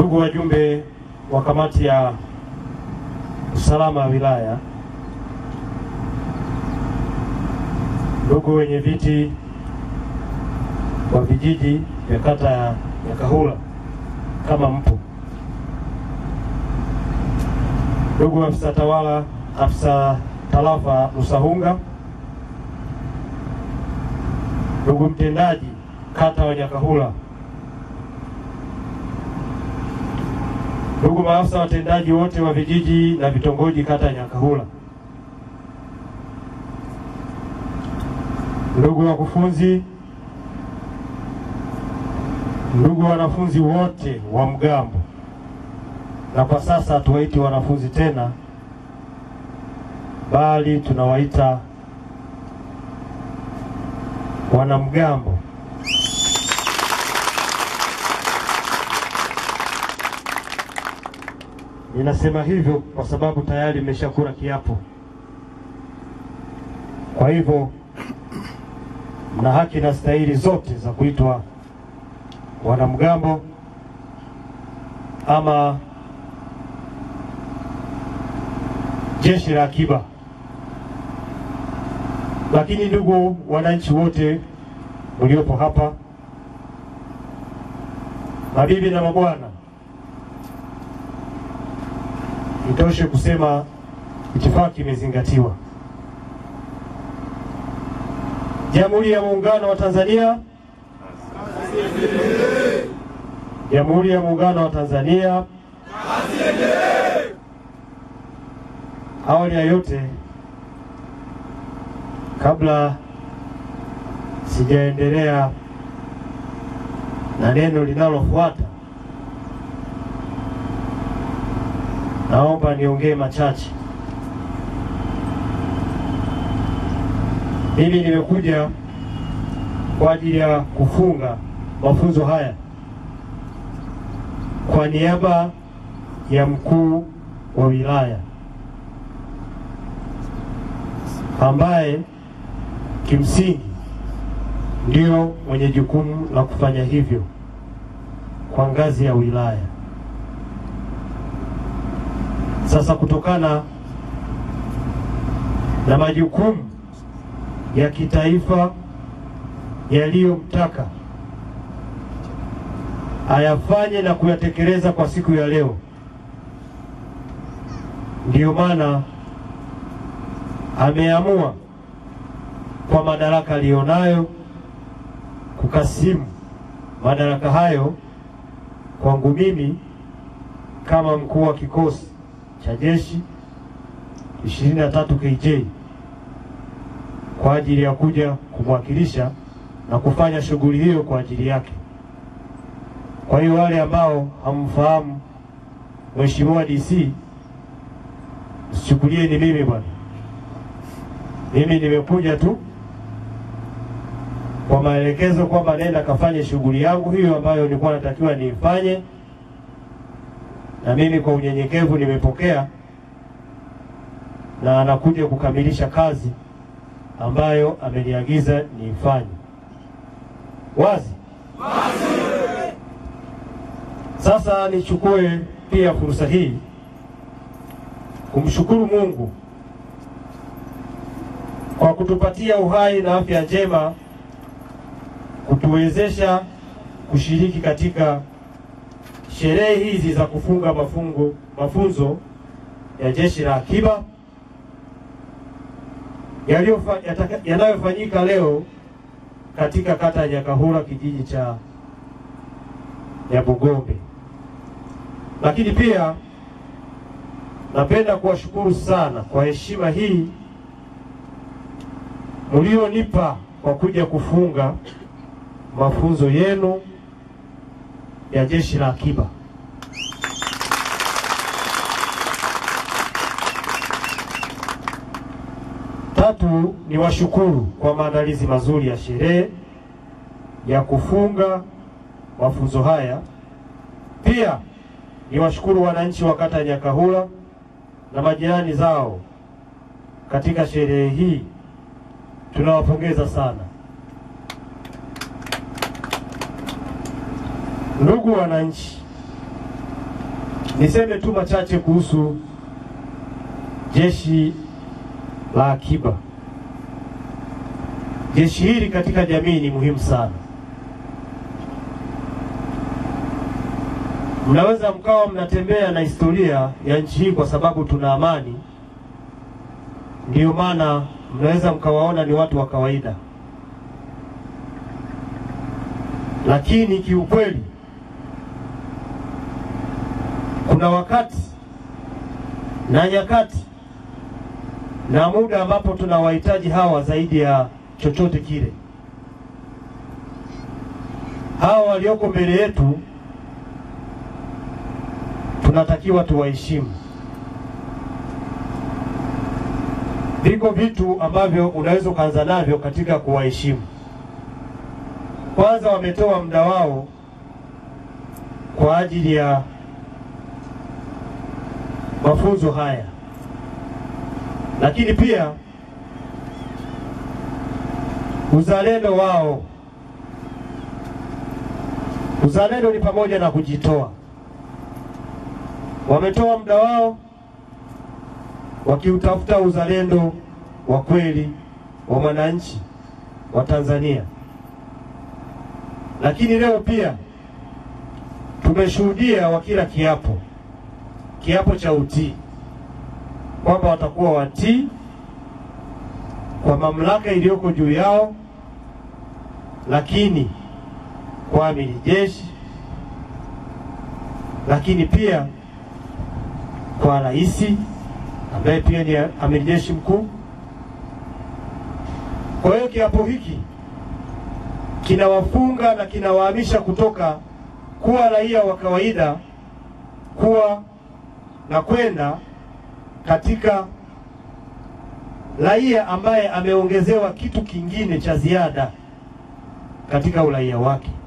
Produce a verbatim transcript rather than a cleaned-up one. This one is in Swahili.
Ndugu wajumbe wa kamati ya usalama wa wilaya, ndugu wenye viti wa vijiji vya kata ya Nyakahura kama mpo, ndugu afisa tawala, afisa tarafa Rusahunga, ndugu mtendaji kata wa Nyakahura, ndugu maafisa watendaji wote wa vijiji na vitongoji kata ya Nyakahura, ndugu wakufunzi, ndugu wanafunzi wote wa mgambo, na kwa sasa tuwaiti wanafunzi tena, bali tunawaita wanamgambo. Ninasema hivyo kwa sababu tayari mmeshakula kiapo. Kwa hivyo mna haki na stahili zote za kuitwa wanamgambo ama jeshi la akiba. Lakini ndugu wananchi wote mliopo hapa, mabibi na mabwana, itoshe kusema itifaki imezingatiwa. Jamhuri ya Muungano wa Tanzania, Jamhuri ya Muungano wa Tanzania. Awali ya yote, kabla sijaendelea na neno linalofuata, naomba niongee machache. Mimi nimekuja kwa ajili ya kufunga mafunzo haya kwa niaba ya mkuu wa wilaya ambaye kimsingi ndio mwenye jukumu la kufanya hivyo kwa ngazi ya wilaya. Sasa kutokana na majukumu ya kitaifa yaliyomtaka ayafanye na kuyatekeleza kwa siku ya leo, ndiyo maana ameamua kwa madaraka alionayo kukasimu madaraka hayo kwangu mimi kama mkuu wa kikosi cha jeshi ishirini na tatu K J kwa ajili ya kuja kumwakilisha na kufanya shughuli hiyo kwa ajili yake. Kwa hiyo wale ambao hamfahamu Mheshimiwa D C, usichukulie ni mimi bwana. Mimi nimekuja tu kwa maelekezo kwamba nenda kafanye shughuli yangu hiyo ambayo nilikuwa natakiwa niifanye, na mimi kwa unyenyekevu nimepokea, na anakuja kukamilisha kazi ambayo ameniagiza niifanye. Wazi? Wazi. Sasa nichukue pia fursa hii kumshukuru Mungu kwa kutupatia uhai na afya njema, kutuwezesha kushiriki katika sherehe hizi za kufunga mafungo mafunzo ya jeshi la akiba yanayofanyika leo katika kata ya Nyakahura, kijiji cha Nyabugombe. Lakini pia napenda kuwashukuru sana kwa heshima hii mlionipa kwa kuja kufunga mafunzo yenu ya jeshi la akiba. Tatu, ni washukuru kwa maandalizi mazuri ya sherehe ya kufunga mafunzo haya. Pia ni washukuru wananchi wa kata ya Nyakahura na majirani zao katika sherehe hii. Tunawapongeza sana. Ndugu wananchi, Niseme tu machache kuhusu jeshi la akiba. Jeshi hili katika jamii ni muhimu sana. Mnaweza mkawa mnatembea na historia ya nchi hii kwa sababu tuna amani, ndiyo maana mnaweza mkawaona ni watu wa kawaida. Lakini kiukweli kuna wakati na nyakati na muda ambapo tunawahitaji hawa zaidi ya chochote kile. Hawa walioko mbele yetu tunatakiwa tuwaheshimu. Viko vitu ambavyo unaweza kuanza navyo katika kuwaheshimu. Kwanza, wametoa muda wao kwa ajili ya mafunzo haya. Lakini pia uzalendo wao. Uzalendo ni pamoja na kujitoa. Wametoa muda wao wakiutafuta uzalendo wa kweli wa mwananchi wa Tanzania. Lakini leo pia tumeshuhudia wakila kiapo, kiapo cha utii, kwamba watakuwa watii kwa mamlaka iliyoko juu yao, lakini kwa amiri jeshi, lakini pia kwa rais ambaye pia ni amiri jeshi mkuu. Kwa hiyo kiapo hiki kinawafunga na kinawahamisha kutoka kuwa raia wa kawaida kuwa na kwenda katika raia ambaye ameongezewa kitu kingine cha ziada katika uraia wake.